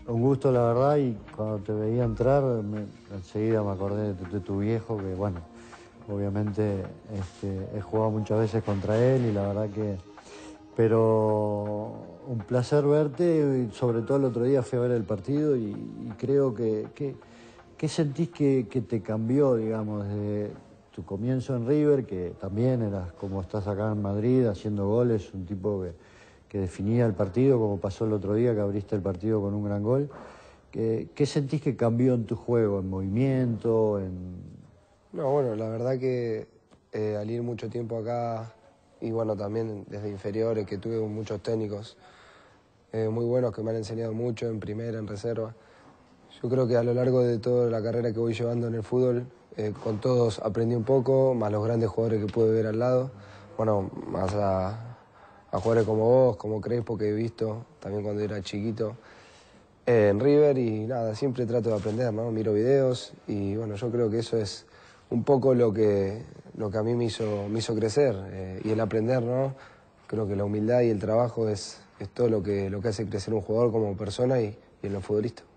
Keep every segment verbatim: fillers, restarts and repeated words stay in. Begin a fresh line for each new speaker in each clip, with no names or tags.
Un gusto, la verdad, y cuando te veía entrar, me, enseguida me acordé de, de tu viejo, que bueno, obviamente este, he jugado muchas veces contra él y la verdad que... Pero un placer verte, y sobre todo el otro día fui a ver el partido y, y creo que... que ¿qué sentís que, que te cambió, digamos, desde tu comienzo en River, que también eras como estás acá en Madrid, haciendo goles, un tipo que, que definía el partido, como pasó el otro día, que abriste el partido con un gran gol? ¿Qué, qué sentís que cambió en tu juego, en movimiento, en...?
No, bueno, la verdad que eh, al ir mucho tiempo acá, y bueno, también desde inferiores, que tuve muchos técnicos eh, muy buenos que me han enseñado mucho en primera, en reserva. Yo creo que a lo largo de toda la carrera que voy llevando en el fútbol, eh, con todos aprendí un poco, más los grandes jugadores que pude ver al lado. Bueno, más a, a jugadores como vos, como Crespo, que he visto también cuando era chiquito eh, en River. Y nada, siempre trato de aprender, ¿no? Miro videos y bueno, yo creo que eso es un poco lo que, lo que a mí me hizo, me hizo crecer. Eh, y el aprender, ¿no? Creo que la humildad y el trabajo es, es todo lo que, lo que hace crecer un jugador como persona y, y en los futbolistas.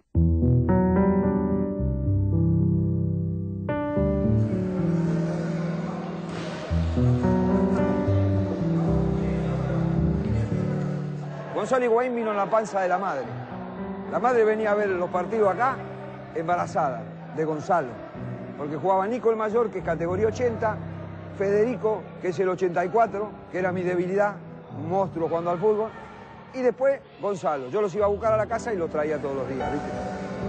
Gonzalo Higuaín vino en la panza de la madre. La madre venía a ver los partidos acá, embarazada de Gonzalo. Porque jugaba Nico el mayor, que es categoría ochenta, Federico, que es el ochenta y cuatro, que era mi debilidad, un monstruo jugando al fútbol, y después Gonzalo. Yo los iba a buscar a la casa y los traía todos los días, ¿viste?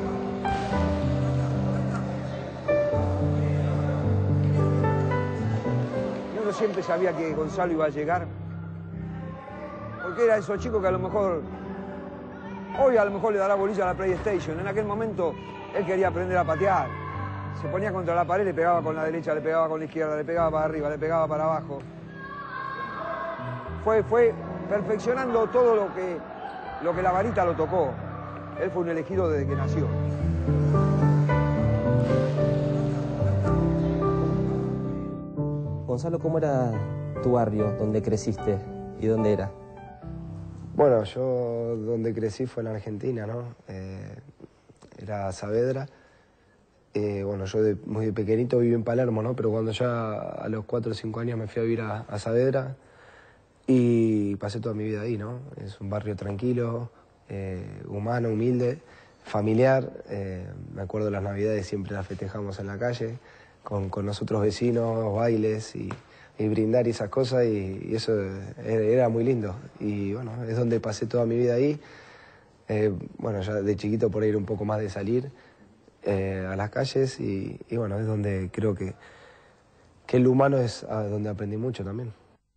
Y uno siempre sabía que Gonzalo iba a llegar, porque era esos chicos que a lo mejor, hoy a lo mejor le dará bolilla a la PlayStation. En aquel momento él quería aprender a patear. Se ponía contra la pared, le pegaba con la derecha, le pegaba con la izquierda, le pegaba para arriba, le pegaba para abajo. Fue, fue perfeccionando todo lo que, lo que la varita lo tocó. Él fue un elegido desde que nació.
Gonzalo, ¿cómo era tu barrio, donde creciste y dónde era?
Bueno, yo donde crecí fue en Argentina, ¿no? Eh, era Saavedra. Eh, bueno, yo de, muy de pequeñito viví en Palermo, ¿no? Pero cuando ya a los cuatro o cinco años me fui a vivir a, a Saavedra y pasé toda mi vida ahí, ¿no? Es un barrio tranquilo, eh, humano, humilde, familiar. Eh, me acuerdo las Navidades siempre las festejamos en la calle, con, con nosotros vecinos, bailes y... y brindar y esas cosas, y, y eso era, era muy lindo. Y bueno, es donde pasé toda mi vida ahí. Eh, bueno, ya de chiquito por ir un poco más de salir eh, a las calles, y, y bueno, es donde creo que, que el humano es a donde aprendí mucho también.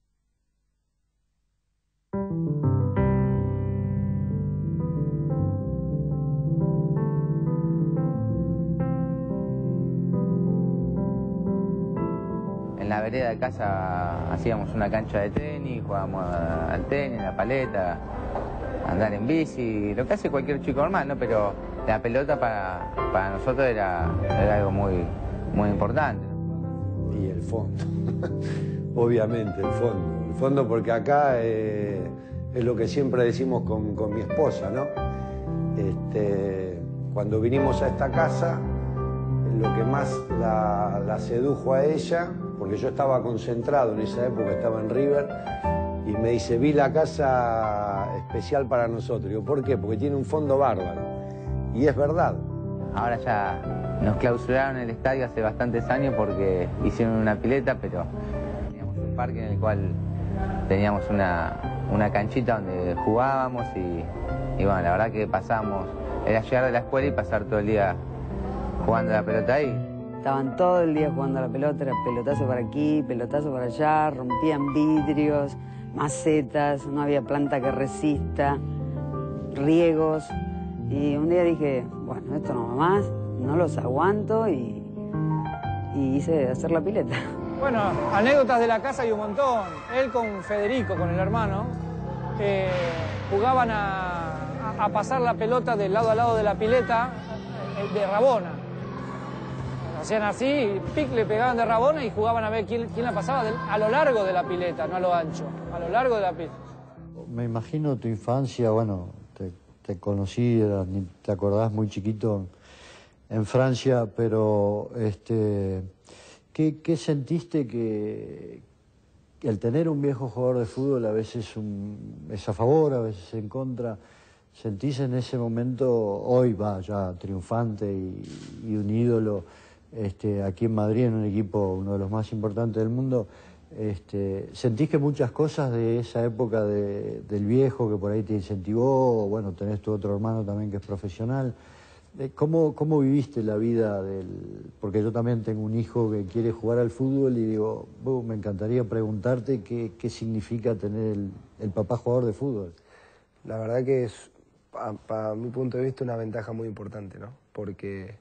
En la vereda de casa hacíamos una cancha de tenis, jugábamos al tenis, la paleta, andar en bici, lo que hace cualquier chico normal, ¿no? Pero la pelota para, para nosotros era, era algo muy, muy importante.
Y el fondo, obviamente el fondo. El fondo porque acá eh, es lo que siempre decimos con, con mi esposa, ¿no? Este, cuando vinimos a esta casa, lo que más la, la sedujo a ella, porque yo estaba concentrado en esa época, estaba en River, y me dice, vi la casa especial para nosotros. Digo, ¿por qué? Porque tiene un fondo bárbaro. Y es verdad.
Ahora ya nos clausuraron el estadio hace bastantes años porque hicieron una pileta, pero teníamos un parque en el cual teníamos una, una canchita donde jugábamos y, y bueno, la verdad que pasábamos, era llegar de la escuela y pasar todo el día jugando a la pelota ahí.
Estaban todo el día jugando a la pelota, era pelotazo para aquí, pelotazo para allá, rompían vidrios, macetas, no había planta que resista, riegos. Y un día dije, bueno, esto no va más, no los aguanto y, y hice hacer la pileta.
Bueno, anécdotas de la casa hay un montón. Él con Federico, con el hermano, eh, jugaban a, a pasar la pelota de lado a lado de la pileta eh, de Rabona. Hacían así, pic, le pegaban de Rabona y jugaban a ver quién, quién la pasaba de, a lo largo de la pileta, no a lo ancho, a lo largo de la pileta.
Me imagino tu infancia, bueno, te te conocí, era, ni te acordás, muy chiquito en Francia, pero este, ¿qué, qué sentiste que, que el tener un viejo jugador de fútbol a veces un, es a favor, a veces en contra? ¿Sentís en ese momento, hoy va ya triunfante y, y un ídolo este, aquí en Madrid, en un equipo, uno de los más importantes del mundo, este, sentís que muchas cosas de esa época de, del viejo que por ahí te incentivó, bueno, tenés tu otro hermano también que es profesional, ¿cómo, cómo viviste la vida del...? Porque yo también tengo un hijo que quiere jugar al fútbol y digo, oh, me encantaría preguntarte qué, qué significa tener el, el papá jugador de fútbol.
La verdad que es, para mi punto de vista, una ventaja muy importante, ¿no? Porque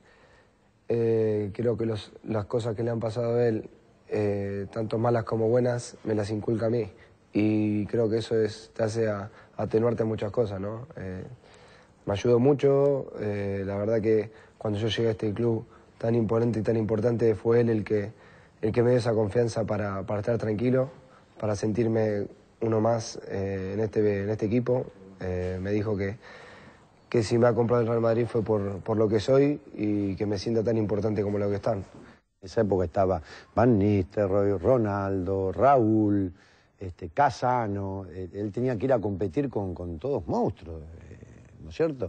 eh, creo que los, las cosas que le han pasado a él, eh, tanto malas como buenas, me las inculca a mí. Y creo que eso es, te hace a, atenuarte a muchas cosas, ¿no? Eh, me ayudó mucho, eh, la verdad que cuando yo llegué a este club tan imponente y tan importante, fue él el que, el que me dio esa confianza para, para estar tranquilo, para sentirme uno más eh, en, este, en este equipo. Eh, me dijo que, que si me ha comprado el Real Madrid fue por, por lo que soy y que me sienta tan importante como lo que están.
En esa época estaba Van Nistelrooy, Ronaldo, Raúl, este, Casano. Él, él tenía que ir a competir con, con todos monstruos, eh, ¿no es cierto?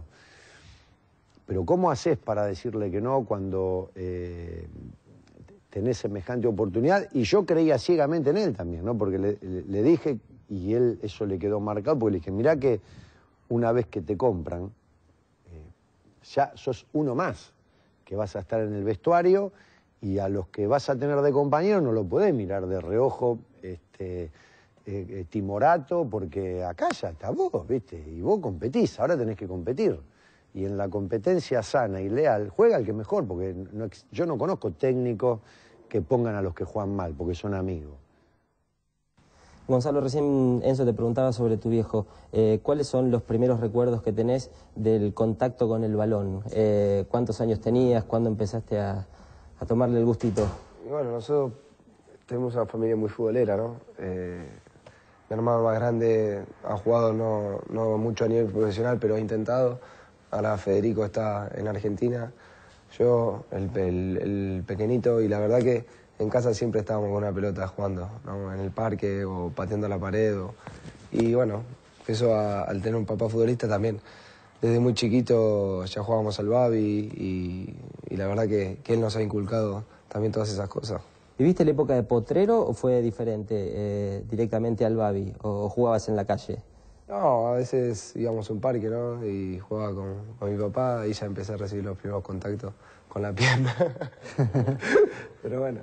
Pero ¿cómo haces para decirle que no cuando eh, tenés semejante oportunidad? Y yo creía ciegamente en él también, ¿no? Porque le, le, le dije, y él eso le quedó marcado, porque le dije, mirá que una vez que te compran, eh, ya sos uno más, que vas a estar en el vestuario, y a los que vas a tener de compañero no lo podés mirar de reojo, este, eh, eh, timorato, porque acá ya está vos, ¿viste? Y vos competís, ahora tenés que competir. Y en la competencia sana y leal, juega el que mejor, porque no, yo no conozco técnicos que pongan a los que juegan mal, porque son amigos.
Gonzalo, recién Enzo te preguntaba sobre tu viejo. Eh, ¿Cuáles son los primeros recuerdos que tenés del contacto con el balón? Eh, ¿Cuántos años tenías? ¿Cuándo empezaste a, a tomarle el gustito?
Y bueno, nosotros tenemos una familia muy futbolera, ¿no? Eh, mi hermano más grande ha jugado no, no mucho a nivel profesional, pero ha intentado. Ahora Federico está en Argentina. Yo, el, el, el pequeñito, y la verdad que en casa siempre estábamos con una pelota jugando, ¿no? En el parque o pateando la pared. O... Y bueno, eso a, al tener un papá futbolista también. Desde muy chiquito ya jugábamos al Babi y, y la verdad que, que él nos ha inculcado también todas esas cosas.
¿Viviste la época de potrero o fue diferente, eh, directamente al Babi? ¿O jugabas en la calle?
No, a veces íbamos a un parque, ¿no? Y jugaba con, con mi papá y ya empecé a recibir los primeros contactos con la pierna. Pero bueno,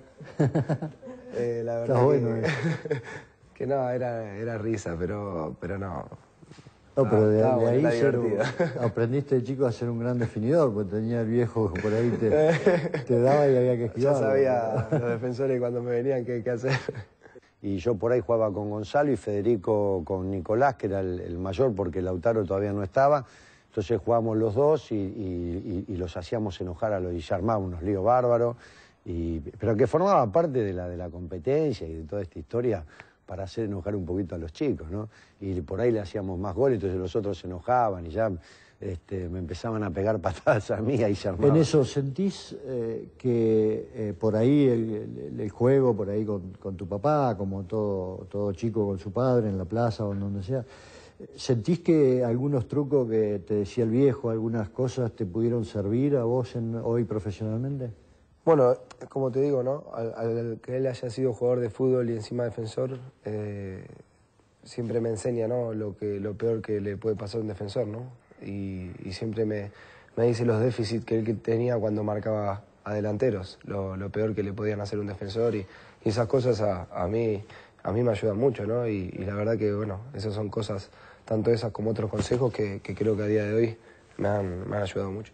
eh, la verdad
Está bueno,
que,
eh.
que no, era, era risa, pero, pero no.
No, pero de,
ah,
de
bueno,
ahí ser un-
divertido.
aprendiste de chico a ser un gran definidor, porque tenía el viejo que por ahí te, te daba y había que esquivar.
Ya sabía los defensores cuando me venían qué, qué hacer.
Y yo por ahí jugaba con Gonzalo y Federico con Nicolás, que era el, el mayor, porque Lautaro todavía no estaba. Entonces jugábamos los dos y, y, y, y los hacíamos enojar a los y armábamos unos líos bárbaros. Y, pero que formaba parte de la, de la competencia y de toda esta historia para hacer enojar un poquito a los chicos, ¿no? Y por ahí le hacíamos más goles, entonces los otros se enojaban y ya este, me empezaban a pegar patadas a mí y ahí se armaba.
En eso, ¿sentís eh, que eh, por ahí el, el- el juego, por ahí con, con tu papá, como todo, todo chico con su padre, en la plaza o en donde sea, ¿sentís que algunos trucos que te decía el viejo, algunas cosas te pudieron servir a vos en, hoy profesionalmente?
Bueno, como te digo, ¿no? Al, al que él haya sido jugador de fútbol y encima defensor, eh, siempre me enseña, ¿no? Lo que, lo peor que le puede pasar a un defensor, ¿no? Y, y siempre me, me dice los déficits que él tenía cuando marcaba a delanteros, lo, lo peor que le podían hacer a un defensor y, y esas cosas a, a mí a mí me ayudan mucho, ¿no? Y, y la verdad que, bueno, esas son cosas, tanto esas como otros consejos que, que creo que a día de hoy me han, me han ayudado mucho.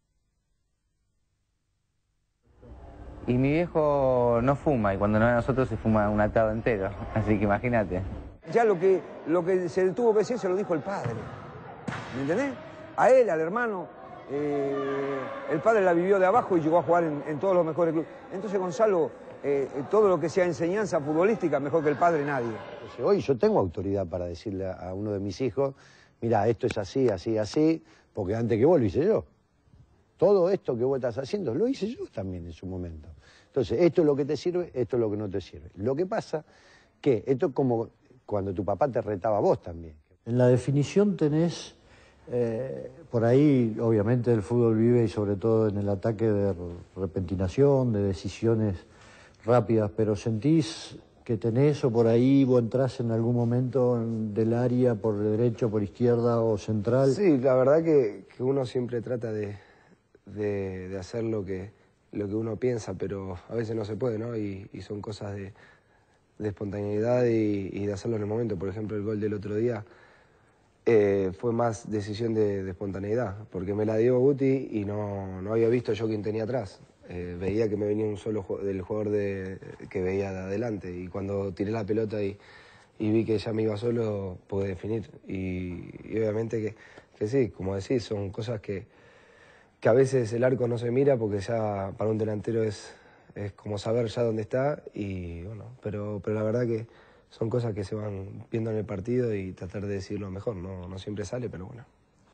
Y mi viejo no fuma, y cuando no es nosotros se fuma un atado entero, así que imagínate.
Ya lo que, lo que se le tuvo que decir se lo dijo el padre. ¿Me entendés? A él, al hermano. Eh, el padre la vivió de abajo y llegó a jugar en, en todos los mejores clubes. Entonces, Gonzalo, eh, todo lo que sea enseñanza futbolística, mejor que el padre nadie.
Entonces, hoy yo tengo autoridad para decirle a uno de mis hijos, mirá, esto es así, así, así, porque antes que vos lo hice yo. Todo esto que vos estás haciendo lo hice yo también en su momento. Entonces, esto es lo que te sirve, esto es lo que no te sirve. Lo que pasa que esto es como cuando tu papá te retaba a vos también.
En la definición tenés, eh, por ahí obviamente el fútbol vive y sobre todo en el ataque de repentinación, de decisiones rápidas, pero ¿sentís que tenés o por ahí vos entrás en algún momento del área por derecho, por izquierda o central?
Sí, la verdad que, que uno siempre trata de, de, de hacer lo que, lo que uno piensa, pero a veces no se puede, ¿no? Y, y son cosas de, de espontaneidad y, y de hacerlo en el momento. Por ejemplo, el gol del otro día eh, fue más decisión de, de espontaneidad, porque me la dio Guti y no, no había visto yo quién tenía atrás. Eh, veía que me venía un solo del jugador de, que veía de adelante, y cuando tiré la pelota y, y vi que ya me iba solo, pude definir. Y, y obviamente que, que sí, como decís, son cosas que, que a veces el arco no se mira, porque ya para un delantero es, es como saber ya dónde está, y bueno, pero, pero la verdad que son cosas que se van viendo en el partido y tratar de decirlo mejor. No, no siempre sale, pero bueno.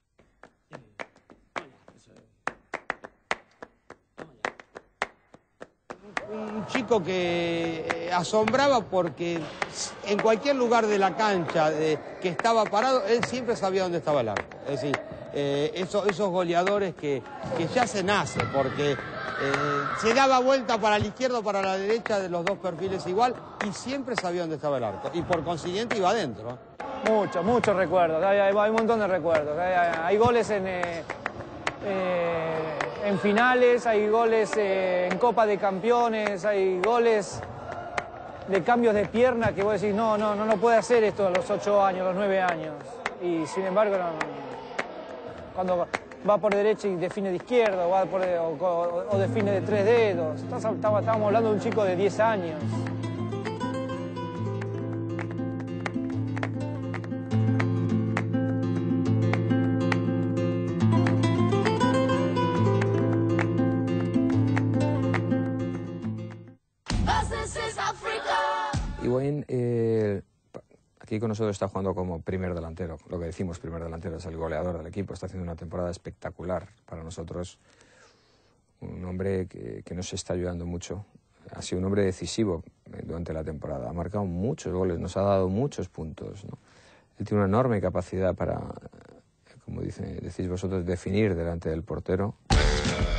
Un chico que asombraba porque en cualquier lugar de la cancha de, que estaba parado, él siempre sabía dónde estaba el arco. Es decir, eh, eso, esos goleadores que, que ya se nace, porque eh, se daba vuelta para la izquierda o para la derecha de los dos perfiles igual y siempre sabía dónde estaba el arco. Y por consiguiente iba adentro.
Muchos, muchos recuerdos, hay, hay, hay un montón de recuerdos. Hay, hay, hay goles en... Eh, eh, en finales, hay goles eh, en Copa de Campeones, hay goles de cambios de pierna que vos decís, no, no, no, no puede hacer esto a los ocho años, a los nueve años. Y sin embargo, no, cuando va por derecha y define de izquierda, o, va por, o, o, o define de tres dedos. Estábamos hablando de un chico de diez años.
Higuaín, eh, aquí con nosotros está jugando como primer delantero, lo que decimos primer delantero, es el goleador del equipo, está haciendo una temporada espectacular para nosotros, un hombre que, que nos está ayudando mucho, ha sido un hombre decisivo durante la temporada, ha marcado muchos goles, nos ha dado muchos puntos, ¿no? Él tiene una enorme capacidad para, como dice, decís vosotros, definir delante del portero.